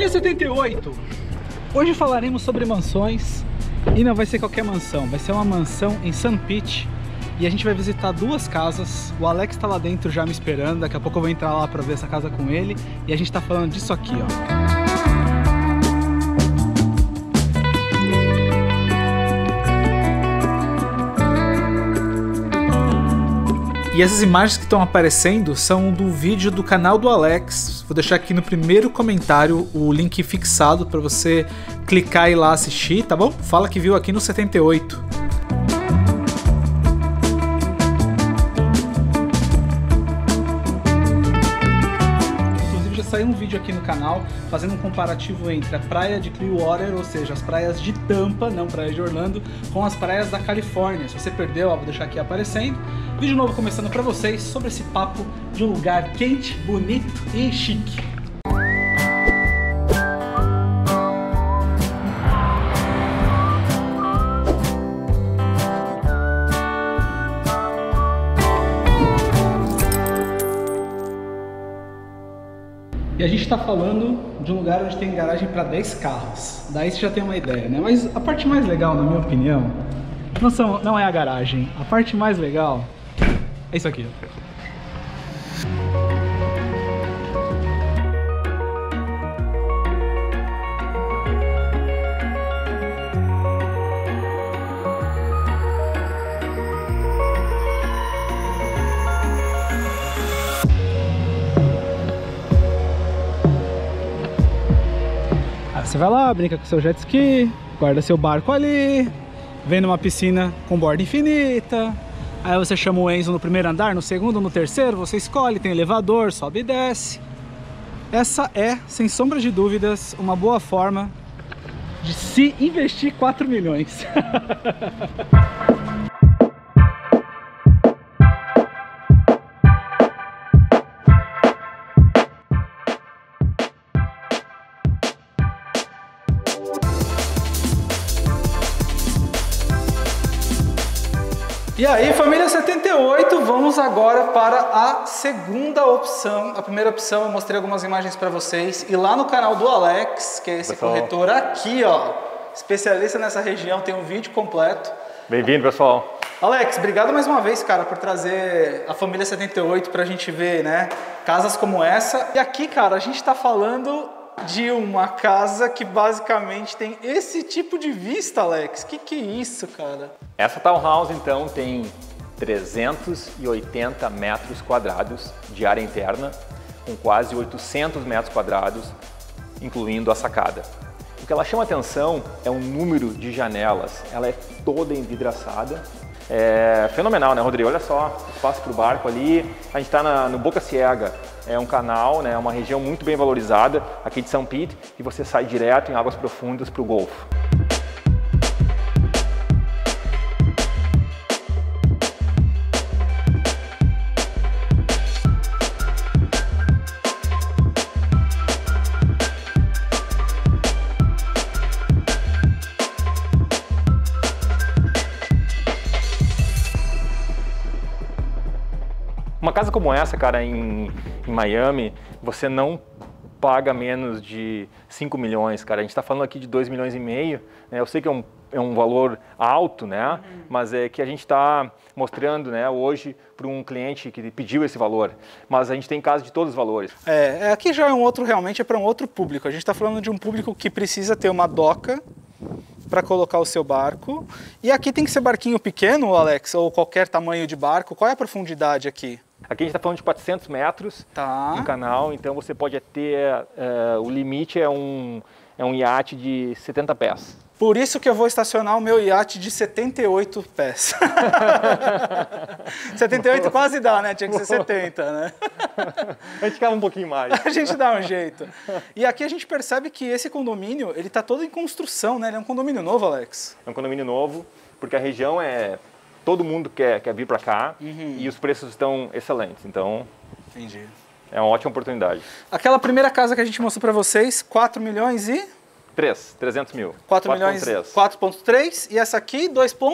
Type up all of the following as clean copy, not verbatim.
Família 78! Hoje falaremos sobre mansões e não vai ser qualquer mansão, vai ser uma mansão em St. Pete e a gente vai visitar duas casas. O Alex tá lá dentro já me esperando, daqui a pouco eu vou entrar lá pra ver essa casa com ele e a gente tá falando disso aqui, ó. E essas imagens que estão aparecendo são do vídeo do canal do Alex. Vou deixar aqui no primeiro comentário o link fixado para você clicar e ir lá assistir, tá bom? Fala que viu aqui no 78. Inclusive já saiu um vídeo aqui no canal fazendo um comparativo entre a praia de Clearwater, ou seja, as praias de Tampa, não praia de Orlando, com as praias da Califórnia. Se você perdeu, ó, vou deixar aqui aparecendo. Vídeo novo começando para vocês sobre esse papo de um lugar quente, bonito e chique. E a gente está falando de um lugar onde tem garagem para 10 carros. Daí você já tem uma ideia, né? Mas a parte mais legal, na minha opinião, não é a garagem. A parte mais legal é isso aqui. Aí você vai lá, brinca com seu jet ski, guarda seu barco ali, vem numa piscina com borda infinita. Aí você chama o Enzo no primeiro andar, no segundo, no terceiro, você escolhe, tem elevador, sobe e desce. Essa é, sem sombra de dúvidas, uma boa forma de se investir 4 milhões. E aí, família 78, vamos agora para a segunda opção. A primeira opção eu mostrei algumas imagens para vocês. E lá no canal do Alex, que é esse corretor aqui, ó, especialista nessa região, tem um vídeo completo. Bem-vindo, pessoal. Alex, obrigado mais uma vez, cara, por trazer a família 78 pra gente ver, né, casas como essa. E aqui, cara, a gente tá falando de uma casa que basicamente tem esse tipo de vista, Alex. Que é isso, cara? Essa townhouse, então, tem 380 metros quadrados de área interna, com quase 800 metros quadrados, incluindo a sacada. O que ela chama atenção é o número de janelas. Ela é toda envidraçada. É fenomenal, né, Rodrigo? Olha só, espaço para o barco ali. A gente está no Boca Ciega. É um canal, né, uma região muito bem valorizada aqui de St. Pete, e você sai direto em águas profundas para o Golfo. Uma casa como essa, cara, em Miami, você não paga menos de 5 milhões, cara. A gente está falando aqui de 2,5 milhões, né? Eu sei que é um valor alto, né? Mas é que a gente está mostrando, né, hoje para um cliente que pediu esse valor. Mas a gente tem casa de todos os valores. Aqui já é um outro, realmente é para um outro público. A gente está falando de um público que precisa ter uma doca para colocar o seu barco. E aqui tem que ser barquinho pequeno, Alex, ou qualquer tamanho de barco. Qual é a profundidade aqui? Aqui a gente está falando de 400 metros no canal, então você pode ter, o limite é um iate de 70 pés. Por isso que eu vou estacionar o meu iate de 78 pés. 78 quase dá, né? Tinha que ser 70, né? A gente ficava um pouquinho mais. A gente dá um jeito. E aqui a gente percebe que esse condomínio, ele está todo em construção, né? Ele é um condomínio novo, Alex? É um condomínio novo, porque a região todo mundo quer vir para cá, e os preços estão excelentes, então entendi. É uma ótima oportunidade. Aquela primeira casa que a gente mostrou para vocês, 4 milhões e... 300 mil. 4 milhões, 4,3 e essa aqui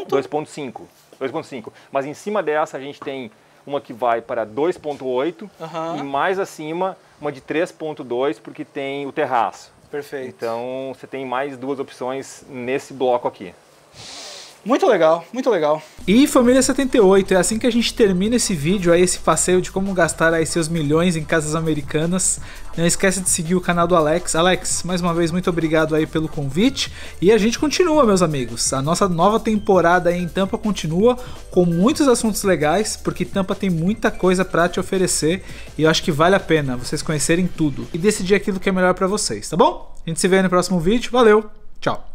2,5. Mas em cima dessa a gente tem uma que vai para 2,8 e mais acima uma de 3,2 porque tem o terraço. Perfeito. Então você tem mais 2 opções nesse bloco aqui. Muito legal, muito legal. E família 78, é assim que a gente termina esse vídeo aí, esse passeio de como gastar aí seus milhões em casas americanas. Não esquece de seguir o canal do Alex. Alex, mais uma vez, muito obrigado aí pelo convite. E a gente continua, meus amigos. A nossa nova temporada aí em Tampa continua com muitos assuntos legais, porque Tampa tem muita coisa pra te oferecer e eu acho que vale a pena vocês conhecerem tudo e decidir aquilo que é melhor pra vocês, tá bom? A gente se vê no próximo vídeo. Valeu, tchau!